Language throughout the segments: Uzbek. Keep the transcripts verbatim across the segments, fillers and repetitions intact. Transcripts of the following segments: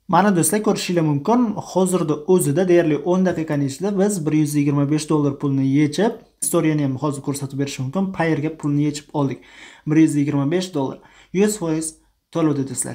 Mana do'stlar, ko'rishingiz mumkin. Hozirda o'zida deyarli o'n daqiqaning ichida biz bir yuz yigirma besh dollar pulni yechib, istoriyani ham hozir ko'rsatib berish mumkin. Payrga pulni yechib oldik. bir yuz yigirma besh dollar. yuz foiz to'lovda do'stlar.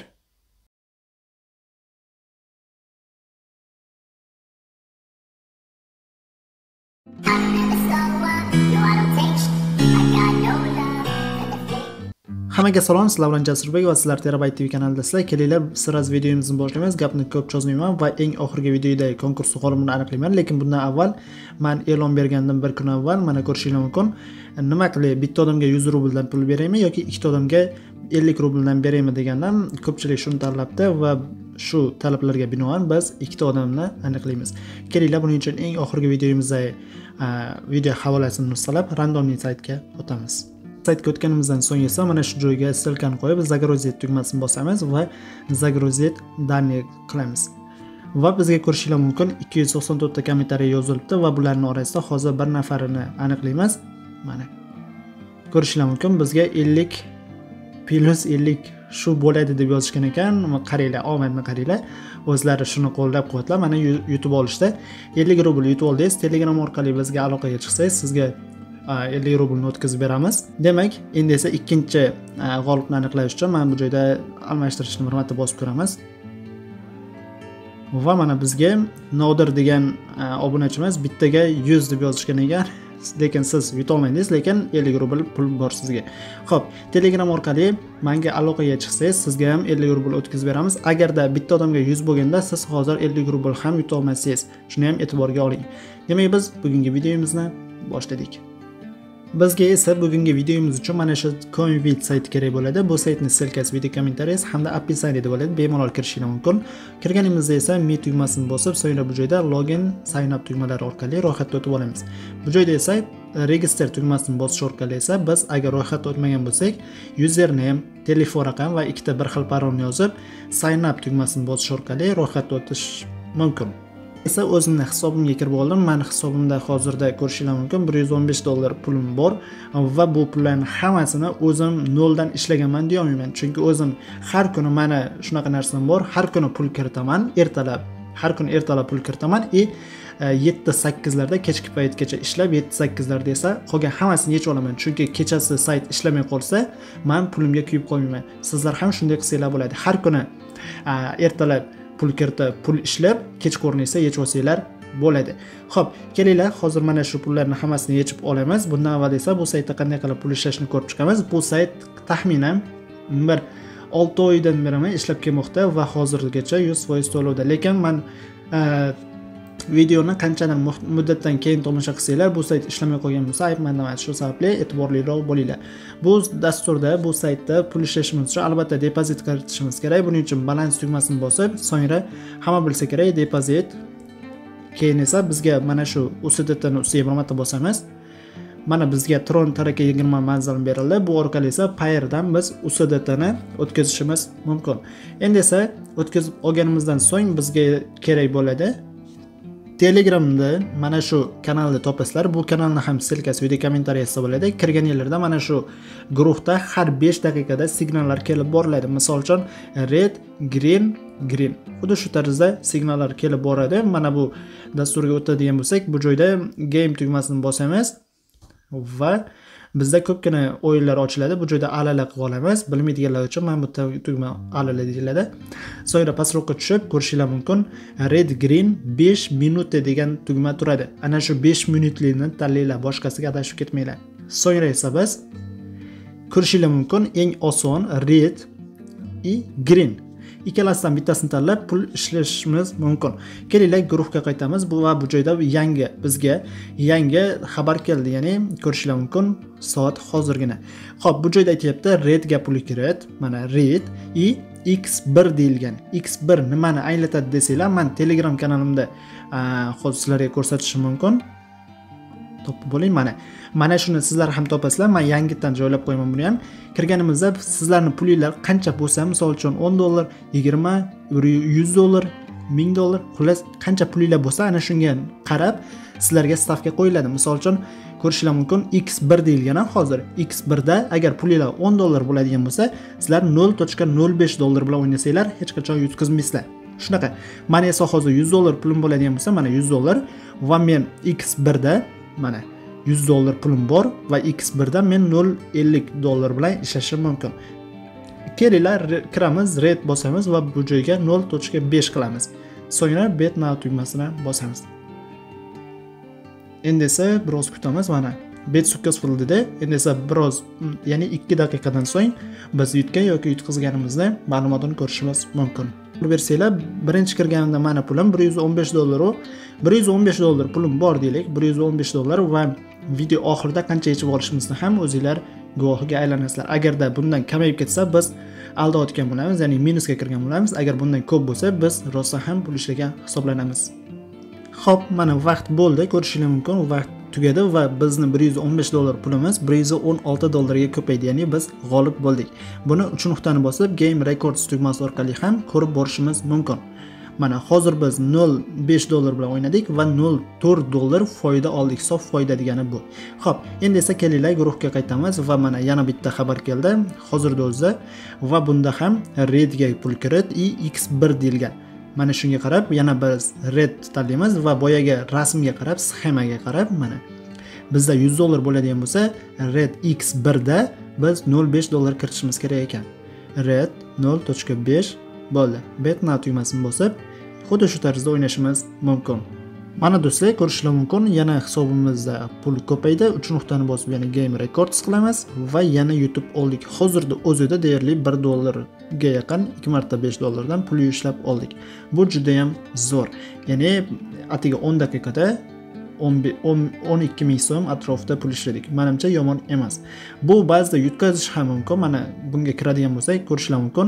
Hammaga salom, sizlar bilan Jasurbek va sizlar Terabyte T V kanalidasizlar. Kelinglar, siz videomizni boshlaymiz. Gapni ko'p cho'zmayman va eng oxirgi videoda konkurs g'olibini aniqlayman, lekin bundan avval men e'lon bergandim bir kun avval, mana ko'rishingiz mumkin. Nima qilay, bitta odamga yuz rubldan pul beraymi yoki ikkita odamga ellik rubldan beraymi degandan ko'pchilik shuni tanlabdi va shu talablarga binoan biz ikkita odamni aniqlaymiz. Kelinglar, buning uchun eng oxirgi videomizda video havolasini nusxalab randomli saytga o'tamiz. Saytga o'tganimizdan so'ng esa mana shu joyga ssilkani qo'yib загрузить tugmasini bosamiz va загрузить данные qilamiz. Va bizga ko'rishingiz mumkin ikki yuz to'qson to'rt ta kommentariy yozilibdi va bularning orasida hozir bir nafarini aniqlaymiz. Mana ko'rishingiz mumkin bizga ellik plus ellik shu bo'ladi deb yozishgan ekan. Qaranglar, omadni qaranglar. O'zlari shuni qo'llab-quvvatlab mana yutib olishdi. ellik rubl yutib oldingiz. Telegram orqali bizga aloqaga chiqsangiz sizga ellik rublni o'tkazib beramiz. Demak, endi esa ikkinchi g'olibni aniqlash uchun mana bu joyda almashtirishni bir marta bosib ko'ramiz. Va mana bizga Nodir degan obunachimiz bittaga yuz deb yozishgan ekan. Lekin siz yuta olmaysiz, lekin ellik rubl pul bor sizga. Xo'p, Telegram orqali menga aloqaga chiqsangiz, sizga ham ellik rubl o'tkazib beramiz. Agarda bitta odamga yuz bo'lganda, siz hozir ellik rubl ham yuta olmaysiz. Shuni ham e'tiborga oling. Demak, biz bugungi videomizni boshladik. Bizga esa bugungi videomiz uchun mana shu Coinbit sayti kerak bo'ladi. Bu saytning ssilkasi video kommentariyasi hamda описаниеda bo'ladi. Bemalol kirishingiz mumkin. Kirganimizda esa me tugmasini bosib, so'ngra bu joyda login, sign up tugmalari orqali ro'yxatga o'tib olamiz. Bu joyda esa register tugmasini bosish orqali esa biz agar ro'yxatga o'tmagan bo'lsak, username, telefon raqam va ikkita bir xil parolni yozib, sign up tugmasini bosish orqali ro'yxatga o'tish mumkin. esa o'zimning hisobimga kirib oldim. Meni hisobimda hozirda ko'rishingiz mumkin bir yuz o'n besh dollar pulim bor va bu pullarning hammasini o'zim noldan ishlaganman deya olmayman. Chunki o'zim har kuni mana shunaqa narsam bor. Har kuni pul kiritaman, ertalab. Har kuni ertalab pul kiritaman va yetti sakkiz larda kechki paytgacha ishlab, yetti sakkiz larda esa qolgan hammasini yechib olaman. Chunki kechasi sayt ishlamay qolsa, men pulimga kuyib qolmayman. Sizlar ham shunday qilsanglar bo'ladi. Har kuni ertalab pul kiritib, pul ishlab, kechqurun esa yechib olsanglar bo'ladi. Xo'p, kelinglar, hozir mana shu pullarni hammasini yechib olamiz. Bundan avval esa bu saytda qanday qilib pul ishlashni ko'rib chiqamiz. Bu sayt taxminan bir olti oydan beri ishlab kelmoqda va hozirgacha yuz foiz to'lovda. Lekin men videoni qanchadan muddatdan keyin tomosha qilsanglar, bu sayt ishlamay qolgan bo'lsa, aytman emas. Shu sababli e'tiborliroq bo'linglar. Bu dasturda, bu saytda pul ishlashimiz uchun albatta depozit kiritishimiz kerak. Buning uchun balans tugmasini bosib, so'ngra hamma bilsa kerak depozit. Keyin esa bizga mana shu U S D T'ni ustiga bir marta bosamiz. Mana bizga Tron Taraka yigirma manzil berildi. Bu orqali esa Payrdan biz U S D T'ni o'tkazishimiz mumkin. Endi esa o'tkazib olganimizdan so'ng bizga kerak bo'ladi Telegramda mana shu kanalni topasizlar. Bu kanalni ham ssilkasi video kommentariyasida bo'ladi. Kirganinglarda mana shu guruhda har besh daqiqada signallar kelib boriladi. Misol uchun red, green, green. Xuddi shu tarzda signallar kelib boradi. Mana bu dasturga o'tadigan bo'lsak, bu joyda game tugmasini bosamiz va bizda ko'pgina o'yinlar ochiladi. Bu joyda alala qilib olamiz. Bilmaydiganlar uchun mana bu tugma alala deyiladi. So'ngra pastroqqa tushib ko'rishingiz mumkin. Red green besh minut degan tugma turadi. Ana shu besh minutlikni tanlaylar, boshqasiga adashib ketmanglar. So'ngra esa biz ko'rishingiz mumkin eng oson red va green ikkalasidan bittasini tanlab pul ishlashimiz mumkin. Kelinglar guruhga qaytamiz. Bu va bu joyda yangi bizga yangi xabar keldi, ya'ni ko'rishingiz mumkin soat hozirgina. Xo'p, bu joyda aytayapti red ga pul kirit. Mana red i X bir deyilgan. X bir nimani anglatadi desanglar, men Telegram kanalimda hozir sizlarga ko'rsatishim mumkin. Topib bo'ling mana. Mana shuni sizlar ham topasizlar. Men yangidan joylab qo'yaman buni ham. Kirganimizda sizlarning pulinglar qancha bo'lsa, misol uchun o'n dollar, yigirma, yuz dollar, ming dollar, xullas qancha pulinglar bo'lsa, ana shunga qarab sizlarga stavka qo'yiladi. Misol uchun ko'rishingiz mumkin X bir deyilgan hozir. X bir da agar pulinglar o'n dollar bo'ladigan bo'lsa, sizlar nol nuqta nol besh dollar bilan o'ynasanglar, hech qachon yutqazmaysizlar. Shunaqa. Mana esa hozir yuz dollar pulim bo'ladigan bo'lsa, mana yuz dollar va men x bir da mana yuz dollar pulim bor va x bir da men nol nuqta ellik dollar bilan ishlashim mumkin. Kelinglar kiramiz, red bosamiz va bu joyga nol nuqta besh qilamiz. So'ngra bet now tugmasini bosamiz. Endi esa biroz kutamiz mana. Bet successful dedi. Endi esa biroz, ya'ni ikki daqiqadan so'ng biz yutgan yoki yutqizganimizni ma'lumotini ko'rishimiz mumkin. Bu versiyalar birinchi kirganimda mana pulim bir yuz o'n besh dollar u. bir yuz o'n besh dollar pulim bor deylik. bir yuz o'n besh dollar va video oxirida qancha yechib olishimizni ham o'zingizlar guvohiga aylanasizlar. Agarda bundan kamayib ketsa biz aldayotgan bo'lamiz, ya'ni minusga kirgan bo'lamiz. Agar bundan ko'p bo'lsa biz rosa ham pul ishlagan hisoblanamiz. Xo'p, mana vaqt bo'ldi, ko'rishingiz mumkin. Vaqt tugadi va bizni bir yuz o'n besh dollar pulimiz bir yuz o'n olti dollarga ko'paydi, ya'ni biz g'olib bo'ldik. Buni uch nuqtani bosib Game Records tugmasi orqali ham ko'rib borishimiz mumkin. Mana hozir biz nol nuqta besh dollar bilan o'ynadik va nol nuqta to'rt dollar foyda oldik. Sof foyda degani bu. Xo'p, endi esa kelinglar guruhga qaytamiz va mana yana bitta xabar keldi. Hozirda o'zi va bunda ham redga pul kirit i x bir deyilgan. Mana shunga qarab yana biz red tanlaymiz va boyaga rasmga qarab, sxemaga qarab mana bizda yuz dollar bo'ladigan bo'lsa, red x bir da biz nol nuqta besh dollar kiritishimiz kerak ekan. Red nol nuqta besh bo'ldi. Bet now tugmasini bosib, xuddi shu tarzda o'ynashimiz mumkin. Mana do'stlar, ko'rishingiz mumkin, yana hisobimizda pul ko'paydi. uch nuqtani bosib yana Game Records qilamiz va yana yutib oldik. Hozirda o'zida deyarli bir dollarga yaqin ikki marta besh dollardan pul ishlab oldik. Bu juda ham zo'r. Ya'ni atiga o'n daqiqada o'n ikki ming so'm atrofida pul ishladik. Menimcha yomon emas. Bu ba'zida yutkazish ham mumkin. Mana bunga kiradigan bo'lsak, ko'rishingiz mumkin.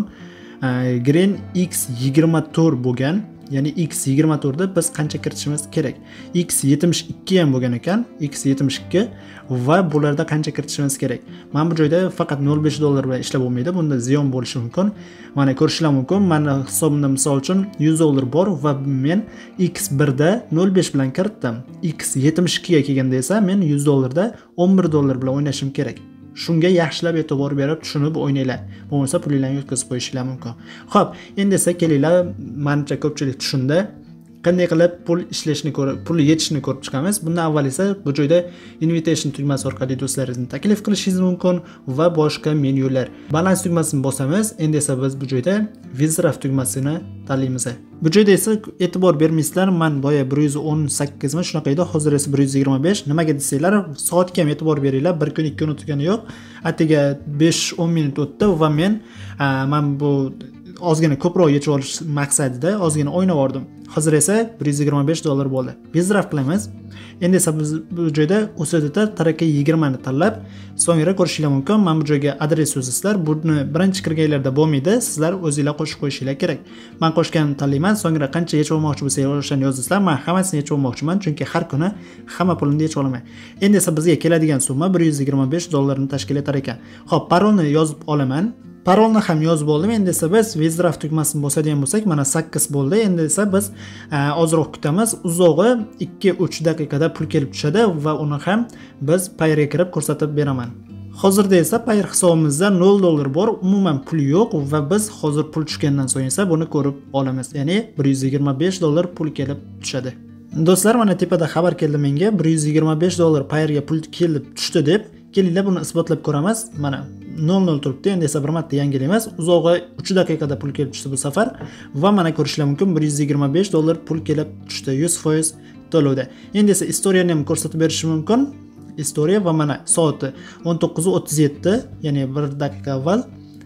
Green x yigirma to'rt bo'lgan. Ya'ni x yigirma to'rt da biz qancha kiritishimiz kerak? X yetmish ikki ham bo'lgan ekan. X yetmish ikki va bularda qancha kiritishimiz kerak? Mana bu joyda faqat nol nuqta besh dollar bilan ishlab bo'lmaydi. Bunda ziyon bo'lishi mumkin. Mana ko'rishingiz mumkin. Mana hisobimda misol uchun yuz dollar bor va men x bir da nol nuqta besh bilan kiritdim. X yetmish ikki ga kelganda esa men yuz dollarda o'n bir dollar bilan o'ynashim kerak. Shunga yaxshilab e'tibor berib tushunib o'ynanglar. Bo'lmasa pulinglarni yetkazib qo'yishinglar mumkin. Xo'p, endi esa kelinglar, menimcha ko'pchilik tushundi. Qanday qilib pul ishlashni ko'rib, pul yetishni ko'rib chiqamiz. Bundan avval esa bu joyda invitation tugmasi orqali do'stlaringizni taklif qilishingiz mumkin va boshqa menyular. Balans tugmasini bosamiz. Endi esa biz bu joyda Wizdraft tugmasini tanlaymiz. Bu joyda esa e'tibor bermaysizlar. Men boya bir yuz o'n sakkiz mi shunaqa edi, hozir esa bir yuz yigirma besh. Nimaga desanglar, soatga ham e'tibor beringlar. Bir kun ikki kun o'tgani yo'q. Atiga besh o'n minut o'tdi va men men bu ozgina ko'proq yechib olish maqsadida ozgina o'ynab oldim. Hozir esa bir yuz yigirma besh dollar bo'ldi. Wizdraft qilamiz. Endi esa biz bu joyda U S D T taraka yigirma ni tanlab, so'ngra ko'rishingiz mumkin. Men bu joyga adres yozasizlar. Buni birinchi kirganlarda bo'lmaydi. Sizlar o'zingizlar qo'shib qo'yishingiz kerak. Men qo'shganimni tanlayman, so'ngra qancha yechib olmoqchi bo'lsangiz o'shani yozasizlar. Men hammasini yechib olmoqchiman, chunki har kuni hamma pulni yechib olaman. Endi esa bizga keladigan summa bir yuz yigirma besh dollarni tashkil etar ekan. Xo'p, parolni yozib olaman. Parolni ham yozib oldim. Endi esa biz Wizdraft tugmasini bosadigan bo'lsak, mana sakkiz bo'ldi. Endi esa biz ozroq kutamiz. Uzog'i ikki uch daqiqada pul kelib tushadi va uni ham biz Payrga kirib ko'rsatib beraman. Hozirda esa Payr hisobimizda nol dollar bor, umuman pul yo'q va biz hozir pul tushgandan so'ng esa buni ko'rib olamiz. Ya'ni bir yuz yigirma besh dollar pul kelib tushadi. Do'stlar, mana tepada xabar keldi menga, bir yuz yigirma besh dollar Payrga pul kelib tushdi deb. Kelinglar buni isbotlab ko'ramiz. Mana nol nol turibdi. Endi esa bir marta yangilaymiz. Uzog'i uch daqiqada pul kelib tushdi bu safar va mana ko'rishingiz mumkin bir yuz yigirma besh dollar pul kelib tushdi yuz foiz to'lovda. Endi esa istoriyani ham ko'rsatib berishim mumkin. Istoriya va mana soati o'n to'qqiz o'ttiz yetti, ya'ni bir daqiqa avval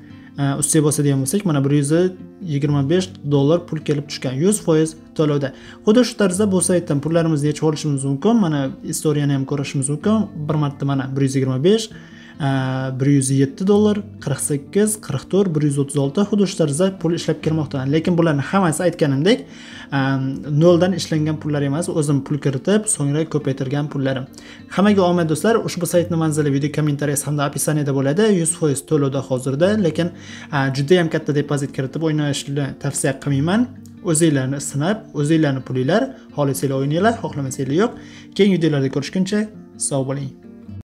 ustiga bosadigan bo'lsak, mana bir yuz yigirma besh dollar pul kelib tushgan yuz foiz to'lovda. Xuddi shu tarzda bu saytdan pullarimizni yechib olishimiz mumkin. Mana istoriyani ham ko'rishimiz mumkin. Bir marta mana bir yuz yigirma besh, bir yuz yetti dollar, qirq sakkiz, qirq to'rt, bir yuz o'ttiz olti xuddi shu tarzda pul ishlab kelmoqda. Lekin bularning hammasi aytganimdek noldan ishlangan pullar emas, o'zim pul kiritib, so'ngra ko'paytirgan pullarim. Hammaga omad do'stlar. Ushbu saytning manzili video kommentariyasi hamda opisaniyada bo'ladi. yuz foiz to'lovda hozirda, lekin juda ham katta depozit kiritib o'ynashni tavsiya qilmayman. O'zingizlarni sinab, o'zingizlarni pulinglar, xohlasanglar o'ynanglar, xohlamasanglar yo'q. Keyingi videolarda ko'rishguncha sog' bo'ling.